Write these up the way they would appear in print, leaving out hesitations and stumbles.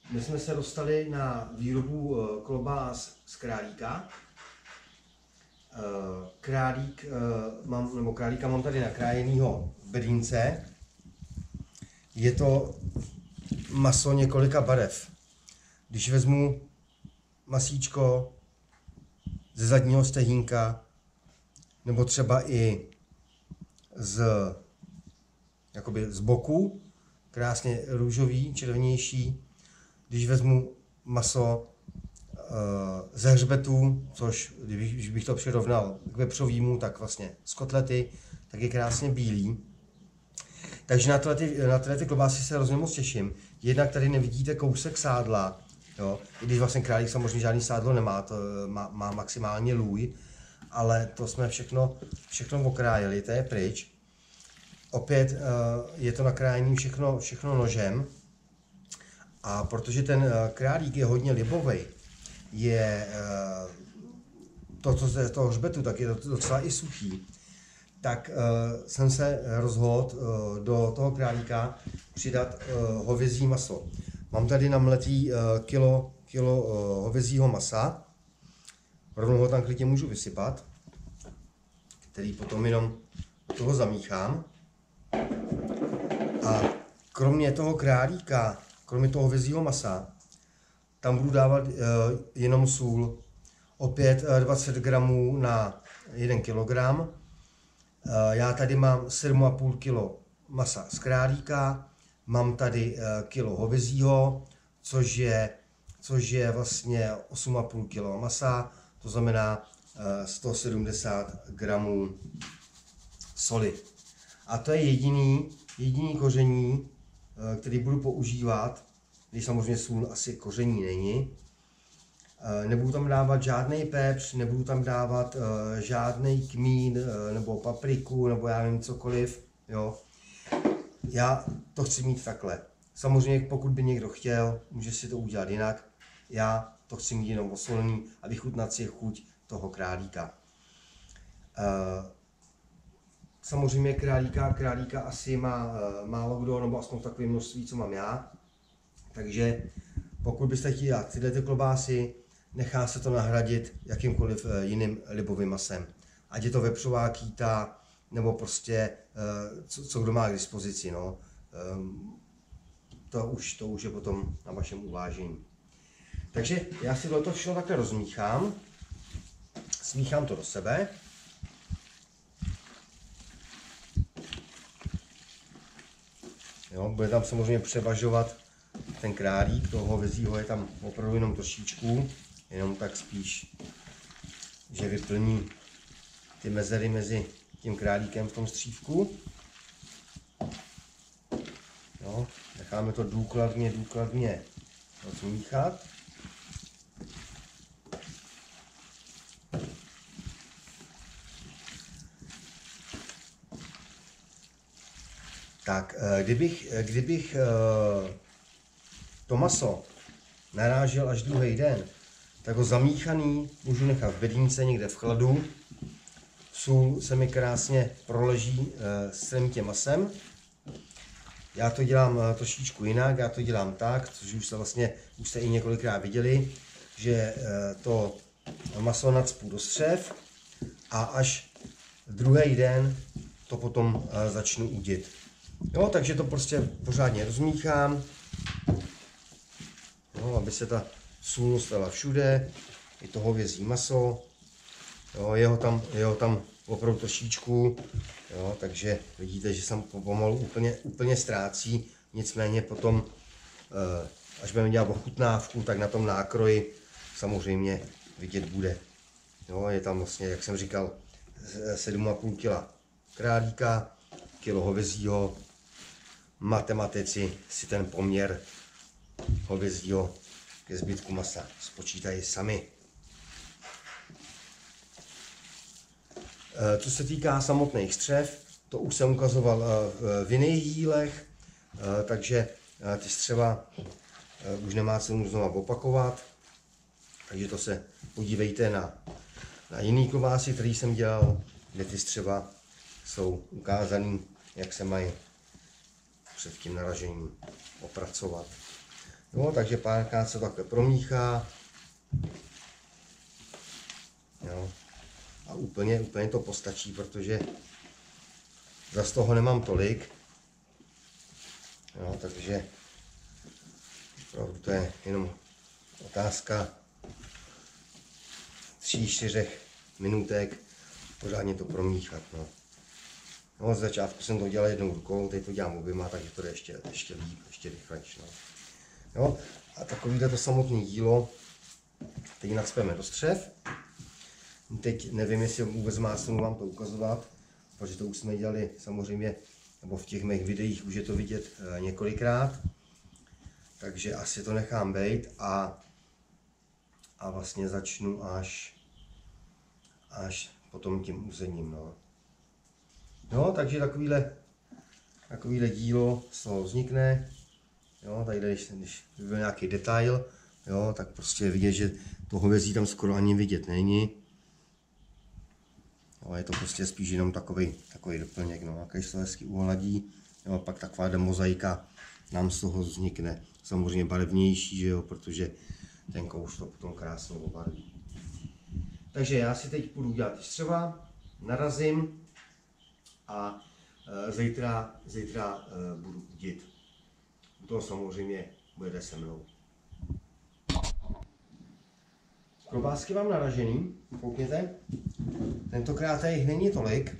My jsme se dostali na výrobu klobás z králíka. Králíka mám tady nakrájenýho v bedínce. Je to maso několika barev. Když vezmu masíčko ze zadního stehínka, nebo třeba i z boku, krásně růžový, červenější. Když vezmu maso ze hřbetu, což když bych to přirovnal k vepřovýmu, tak vlastně z kotlety, tak je krásně bílý. Takže na tyhle klobásy se hrozně moc těším. Jednak tady nevidíte kousek sádla, jo? I když vlastně králík samozřejmě žádný sádlo nemá, to má maximálně lůj, ale to jsme všechno okrájeli, to je pryč. Opět je to nakrájení všechno nožem. A protože ten králík je hodně libovej, je to, co z toho hřbetu, tak je to docela i suchý, tak jsem se rozhodl do toho králíka přidat hovězí maso. Mám tady namletý kilo hovězího masa, rovnou ho tam klidně můžu vysypat, který potom jenom toho zamíchám. A kromě toho králíka, kromě toho hovězího masa, tam budu dávat jenom sůl, opět 20 gramů na 1 kilogram. Já tady mám 7,5 kg masa z králíka, mám tady kilo hovězího, což je vlastně 8,5 kg masa, to znamená 170 gramů soli. A to je jediný koření, který budu používat, když samozřejmě sůl asi koření není. Nebudu tam dávat žádný pepř, nebudu tam dávat žádný kmín nebo papriku nebo já nevím cokoliv. Jo. Já to chci mít takhle. Samozřejmě pokud by někdo chtěl, může si to udělat jinak. Já to chci mít jenom osolený a vychutnat si chuť toho králíka. Samozřejmě králíka asi má málo kdo, nebo aspoň takové množství, co mám já. Takže pokud byste chtěli dát tyhle klobásy, nechá se to nahradit jakýmkoliv jiným libovým masem. Ať je to vepřová kýta, nebo prostě co kdo má k dispozici. No. To už je potom na vašem uvážení. Takže já si to všechno takhle rozmíchám. Smíchám to do sebe. Jo, bude tam samozřejmě převažovat ten králík, toho hovězího je tam opravdu jenom trošičku, jenom tak spíš, že vyplní ty mezery mezi tím králíkem v tom střívku. Jo, necháme to důkladně rozmíchat. Tak, kdybych to maso narážel až druhý den, tak ho zamíchaný můžu nechat v bedínce někde v chladu. Sůl se mi krásně proleží s celým tím masem. Já to dělám trošičku jinak, já to dělám tak, což už jste i několikrát viděli, že to maso nacpu do střev a až druhý den to potom začnu udit. Jo, takže to prostě pořádně rozmíchám, jo, aby se ta sůl dostala všude, i to hovězí maso, jo, je ho tam opravdu trošičku, jo, takže vidíte, že jsem pomalu úplně ztrácí, nicméně potom, až budeme dělat ochutnávku, tak na tom nákroji samozřejmě vidět bude. Jo, je tam vlastně, jak jsem říkal, 7,5 kg králíka, kilo hovězího. Matematici si ten poměr hovězího ke zbytku masa spočítají sami. Co se týká samotných střev, to už jsem ukazoval v jiných dílech, takže ty střeva už nemá cenu znovu opakovat. Takže to se podívejte na jiný klobásy, který jsem dělal, kde ty střeva jsou ukázaný, jak se mají před tím naražením opracovat. Jo, takže párkrát se takhle promíchá. Jo. A úplně to postačí, protože zas toho nemám tolik. Jo, takže opravdu to je jenom otázka 3-4 minutek pořádně to promíchat. No. No, z začátku jsem to dělal jednou rukou, teď to dělám oběma, takže to je ještě líp, ještě rychlejší. No. Jo, a takovýhle to samotné dílo teď nacpeme do střev. Teď nevím, jestli vůbec má cenu vám to ukazovat, protože to už jsme dělali samozřejmě, nebo v těch mých videích už je to vidět několikrát. Takže asi to nechám bejt a vlastně začnu až potom tím uzením. No, takže takovýhle dílo z toho vznikne. Jo, tady když byl nějaký detail, jo, tak prostě je vidět, že to hovězí tam skoro ani vidět není. Jo, je to prostě spíš jenom takový doplněk, no, a když se to hezky uhladí, jo, pak taková mozaika nám z toho vznikne. Samozřejmě barevnější, že jo, protože ten kouš to potom krásně obarví. Takže já si teď půjdu dělat střeva, narazím a zítra budu udit. To samozřejmě budete se mnou. Klobásky mám naražený, koukněte. Tentokrát jich není tolik.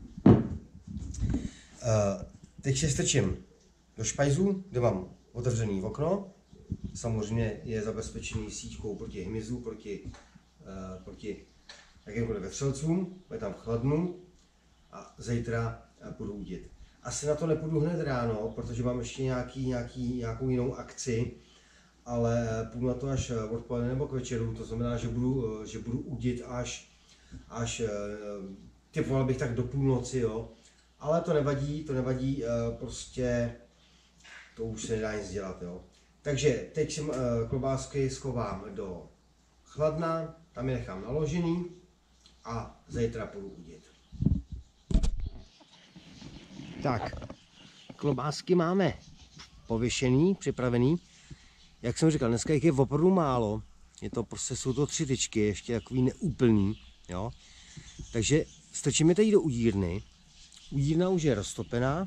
Teď se strčím do špajzu, kde mám otevřený okno. Samozřejmě je zabezpečený síťkou proti hmyzu, proti jakýmkoliv vetřelcům, je tam chladnu a zítra budu udit. Asi na to nepůjdu hned ráno, protože mám ještě nějakou jinou akci, ale půjdu na to až odpoledne nebo k večeru, to znamená, že budu udit až typoval bych tak do půlnoci, jo. Ale to nevadí, prostě to už se nedá nic dělat, jo. Takže teď si klobásky schovám do chladna, tam je nechám naložený a zítra půjdu udit. Tak, klobásky máme pověšený, připravený. Jak jsem říkal, dneska jich je opravdu málo. Jsou to 3 tyčky, ještě takový neúplný, jo. Takže strčíme tady do udírny. Udírna už je roztopená,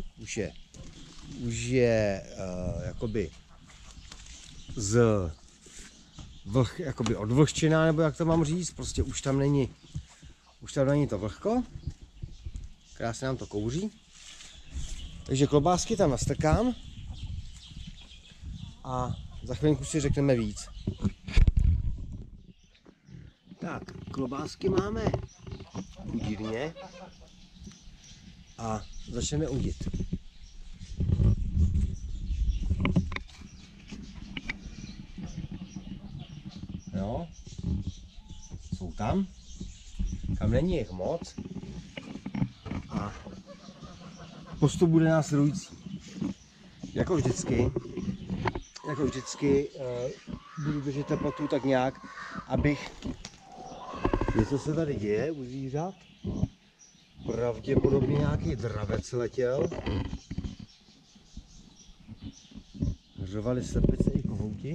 už je jakoby jakoby odvlhčená, nebo jak to mám říct, prostě už tam není to vlhko. Krásně nám to kouří. Takže klobásky tam nastrkám a za chvilinku si řekneme víc. Tak, klobásky máme v udírně a začneme udit. Jo, jsou tam, kam není jich moc a postup bude následující. Jako vždycky budu držet teplotu tak nějak, abych... Něco se tady děje u zvířat. Pravděpodobně nějaký dravec letěl. Řvali slepice i kohouti.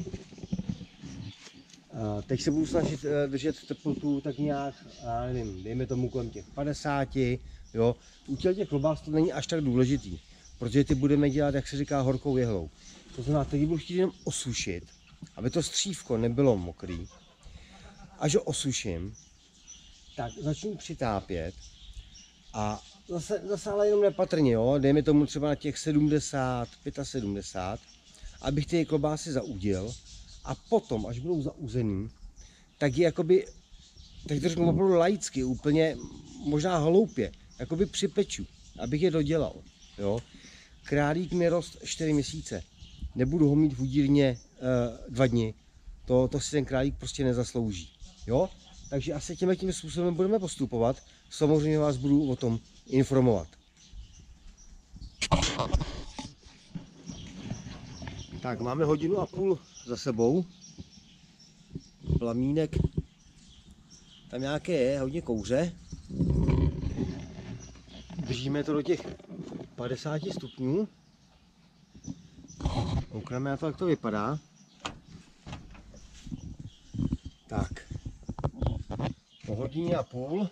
Teď se budu snažit držet teplotu tak nějak, nevím, dejme tomu kolem těch 50, jo. U těch klobás to není až tak důležitý, protože ty budeme dělat, jak se říká, horkou jehlou. To znamená, teď budu chtít jenom osušit, aby to střívko nebylo mokrý. Až ho osuším, tak začnu přitápět a zase ale jenom nepatrně, jo. Dejme tomu třeba na těch 70, 75, abych ty klobásy zaudil. A potom, až budou zauzený, tak je jakoby, tak to řeknu opravdu laicky, úplně možná hloupě, jakoby připeču, abych je dodělal, jo. Králík mi rost 4 měsíce, nebudu ho mít v udírně 2 dny, to si ten králík prostě nezaslouží, jo. Takže asi tím způsobem budeme postupovat, samozřejmě vás budu o tom informovat. Tak, máme 1,5 hodiny za sebou. Plamínek tam nějaké je, hodně kouře. Držíme to do těch 50 stupňů. Koukneme na to, jak to vypadá. Tak. Po hodině a půl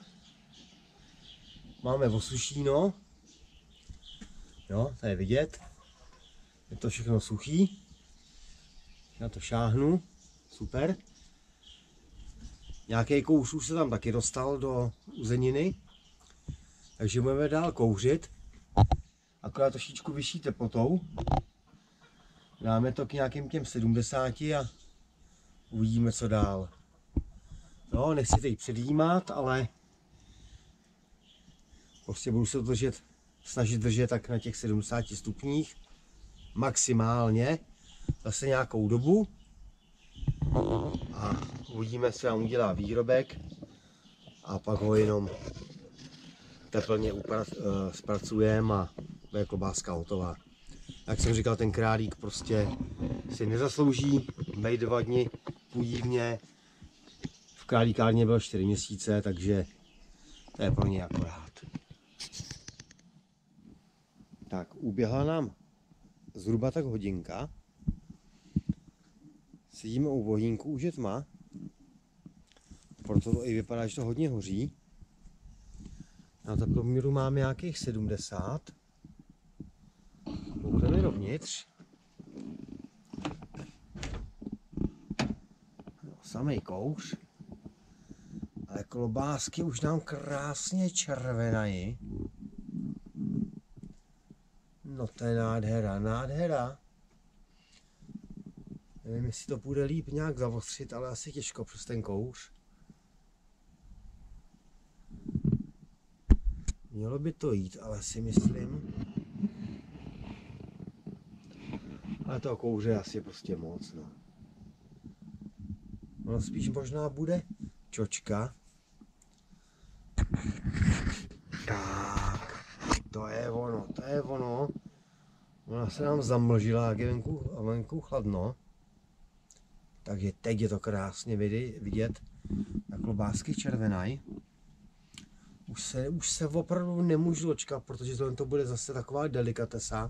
máme osušíno. Jo, to je vidět. Je to všechno suchý. Já to šáhnu. Super. Nějaký kouř už se tam taky dostal do uzeniny. Takže budeme dál kouřit. Akorát trošičku vyšší teplotou. Dáme to k nějakým těm 70 a uvidíme, co dál. No, nechci teď předjímat, ale prostě budu se snažit držet tak na těch 70 stupních. Maximálně. Zase nějakou dobu. A uvidíme, co nám udělá výrobek. A pak ho jenom teplně zpracujeme a bude klobáska hotová. Jak jsem říkal, ten králík prostě si nezaslouží být 2 dny v udívně. V králíkárně byl 4 měsíce, takže to je pro ně akorát. Tak, uběhla nám zhruba tak hodinka. Sedíme u vohínku, už je tma. Proto to i vypadá, že to hodně hoří. Na teploměru máme nějakých 70. Koukneme dovnitř. No, samej kouř. Ale klobásky už nám krásně červenají. No to je nádhera, nádhera. Nevím, jestli to půjde líp nějak zavostřit, ale asi těžko přes ten kouř. Mělo by to jít, ale si myslím. Ale toho kouře asi prostě moc, no. Ono spíš možná bude čočka. Tak, to je ono, to je ono. Ona se nám zamlžila, jak je venku chladno. Takže teď je to krásně vidět, jak klobásky červenají. Už se opravdu nemůžu dočkat, protože tohle to bude zase taková delikatesa.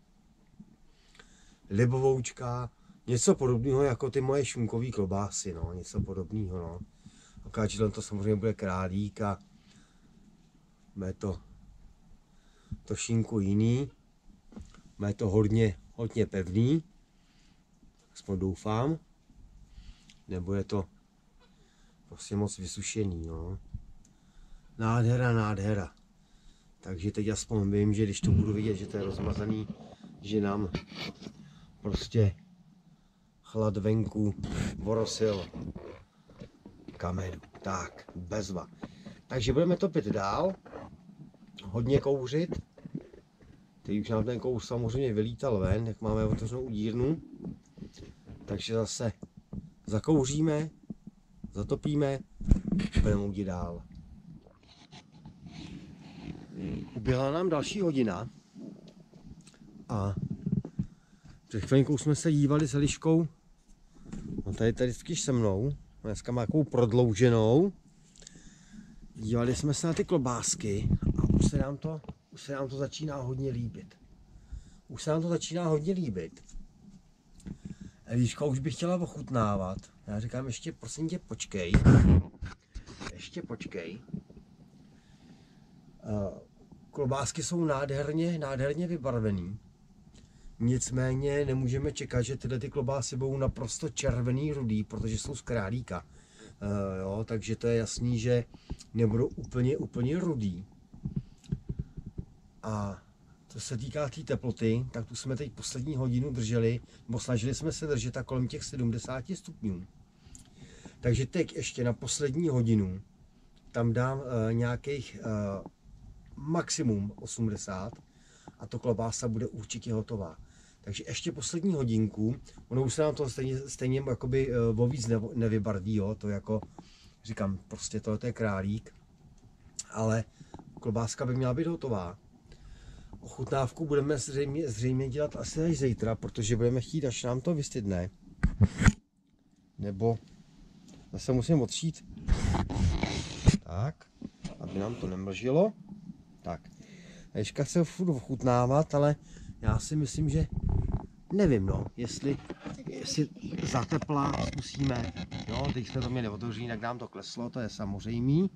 Libovoučka, něco podobného jako ty moje šunkové klobásy, no, něco podobného, no. Akorát, že to samozřejmě bude králík a bude to šinku jiný. Bude to hodně pevný, aspoň doufám. Nebude to prostě moc vysušený, no. Nádhera, nádhera. Takže teď aspoň vím, že když to budu vidět, že to je rozmazaný, že nám prostě chlad venku vorosil kamenu. Tak, bezva. Takže budeme topit dál, hodně kouřit. Teď už nám ten kouř samozřejmě vylítal ven, jak máme otevřenou udírnu. Takže zase zakouříme, zatopíme, budeme udít dál. Uběhla nám další hodina a před chvílinkou jsme se dívali s Eliškou, no tady vždycky se mnou, dneska má takovou prodlouženou, dívali jsme se na ty klobásky a už se nám to začíná hodně líbit. Už se nám to začíná hodně líbit. Eliška už by chtěla ochutnávat, já říkám ještě prosím tě počkej, ještě počkej. Klobásky jsou nádherně vybarvený. Nicméně nemůžeme čekat, že tyhle ty klobásy budou naprosto červený rudý, protože jsou z králíka. Jo, takže to je jasný, že nebudou úplně rudý. A co se týká té teploty, tak tu jsme teď poslední hodinu drželi, nebo snažili jsme se držet tak kolem těch 70 stupňů. Takže teď ještě na poslední hodinu tam dám nějakých maximum 80 a to klobása bude určitě hotová. Takže ještě poslední hodinku, ono už se nám to stejně jakoby o víc nevybarví, jo, to jako říkám, prostě tohle je králík, ale klobáska by měla být hotová. Ochutnávku budeme zřejmě dělat asi až zítra, protože budeme chtít, až nám to vystydne. Nebo zase musím odšít. Tak, aby nám to nemlžilo. Tak, Eliška chce furt ochutnávat, ale já si myslím, že nevím, no, jestli za tepla zkusíme, jo, teď jsme to měli otevřený, tak nám to kleslo, to je samozřejmý.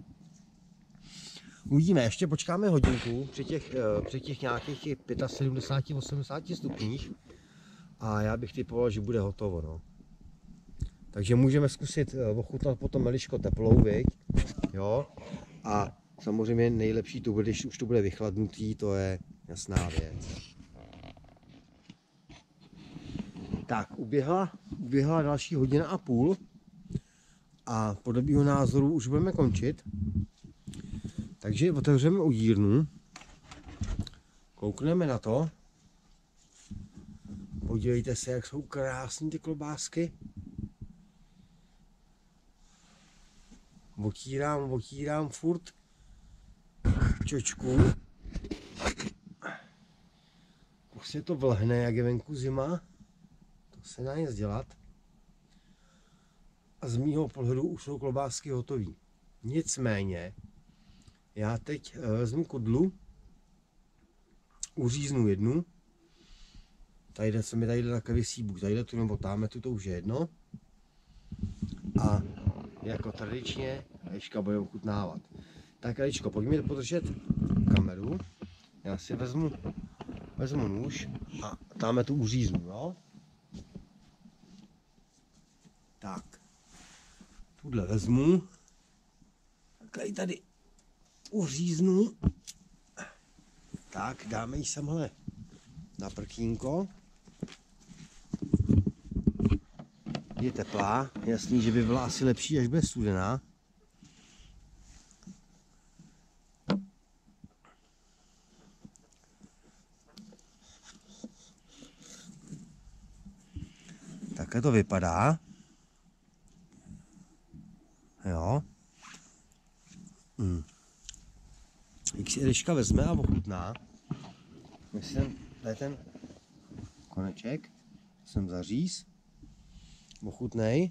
Uvidíme, ještě počkáme hodinku při těch nějakých 75-80 stupních a já bych typoval, že bude hotovo, no. Takže můžeme zkusit ochutnat potom meličko teplou, viď? Jo, a samozřejmě nejlepší to bude, když už to bude vychladnutý, to je jasná věc. Tak, uběhla další 1,5 hodiny a podle mého názoru už budeme končit. Takže otevřeme udírnu, koukneme na to, podívejte se, jak jsou krásné ty klobásky. Otírám furt čočku. Už se to vlhne, jak je venku zima, to se dá nic dělat. A z mýho pohledu už jsou klobásky hotové. Nicméně, já teď vezmu kudlu, uříznu jednu, tady se mi tady takhle vysí buď tady tu nebo támetu, to už je jedno. A jako tradičně Eliška bude ochutnávat. Tak Eliško, pojďme podržet kameru, já si vezmu nůž a támetu uříznu, jo? Tak, tuhle vezmu, takhle ji tady uříznu, tak dáme ji semhle na prkínko. Je teplá, jasný, že by byla asi lepší, až bude studená. Takhle to vypadá. Jo. Jak si Eliška vezme a ochutná, myslím, tady ten koneček jsem zaříz, ochutnej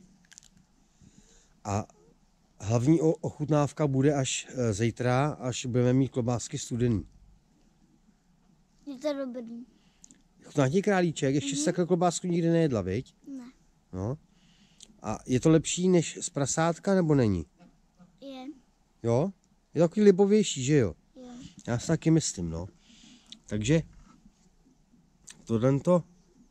a hlavní ochutnávka bude až zítra, až budeme mít klobásky studený. Je to dobrý. Chutná ti králíček, ještě jsi takhle klobásku nikdy nejedla, viď? Ne. No. A je to lepší než z prasátka, nebo není? Je. Jo? Je to takový libovější, že jo? Jo. Já si taky myslím, no. Takže tohleto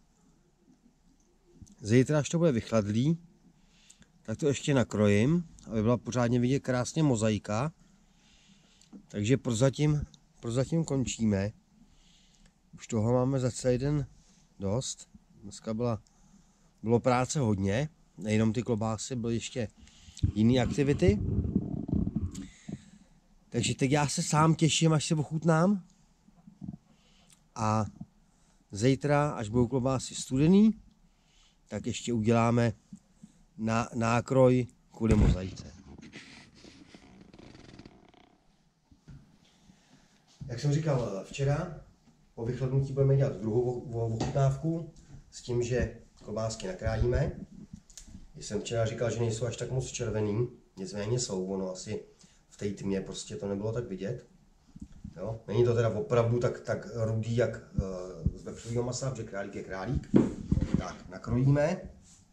zítra, až to bude vychladlý, tak to ještě nakrojím, aby byla pořádně vidět krásně mozaika. Takže prozatím končíme. Už toho máme za celý den dost. Dneska bylo práce hodně, nejenom ty klobásy, byly ještě jiné aktivity. Takže teď já se sám těším, až se ochutnám. A zítra, až budou klobásy studený, tak ještě uděláme nákroj kvůli mozaice. Jak jsem říkal včera, po vychladnutí budeme dělat druhou ochutnávku s tím, že klobásky nakrájíme. Jsem včera říkal, že nejsou až tak moc červený, nicméně jsou, ono asi v té tmě prostě to nebylo tak vidět. Jo? Není to teda opravdu tak rudý, jak z vepřového masa, protože králík je králík. Tak, nakrojíme.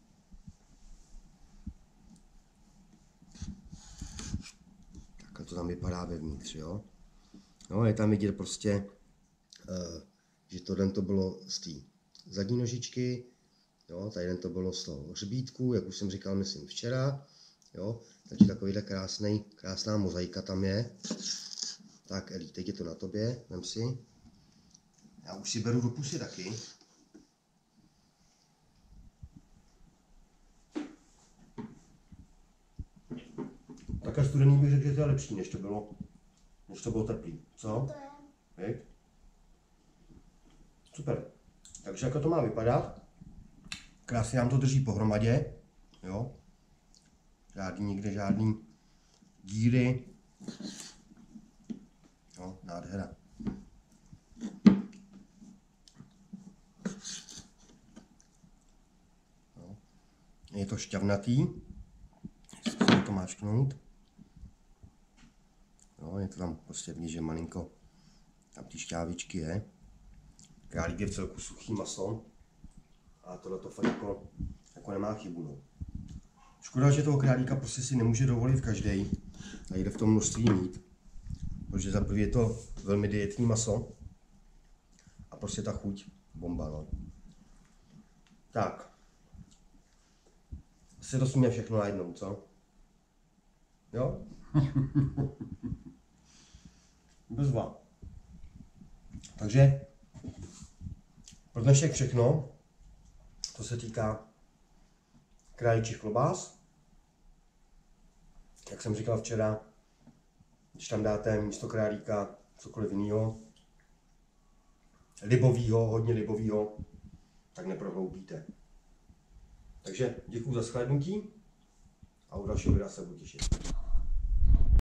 Takhle to tam vypadá vevnitř, jo. No, je tam vidět prostě, že tohle to bylo z té zadní nožičky, jo, tady to bylo z toho hřbítku, jak už jsem říkal, myslím včera, jo, takže takovýhle krásná mozaika tam je. Tak Eli, teď je to na tobě, vem si. Já už si beru do pusy taky. Takhle studený bych řekl, že to je lepší, než to bylo teplý. Co? To je. Super. Takže jako to má vypadat. Krásně nám to drží pohromadě. Jo. Žádný díry. Jo, nádhera. Jo. Je to šťavnatý. Chci to máčknout. Jo, je to tam prostě vidíš, že malinko tam ty šťávičky je. Králík je v celku suchý maso. A tohle to fakt jako nemá chybu. No. Škoda, že toho králíka prostě si nemůže dovolit každý a jde v tom množství mít. Protože za prvé je to velmi dietní maso a prostě ta chuť bomba. No. Tak. Asi to smíme všechno najednou, co? Jo? Bezva. Takže pro dnešek všechno, co se týká králíčích klobás. Jak jsem říkal včera, když tam dáte místo králíka cokoliv jiného, libovýho, hodně libovýho, tak neprohloupíte. Takže děkuji za shlédnutí a u dalšího videa se budu těšit.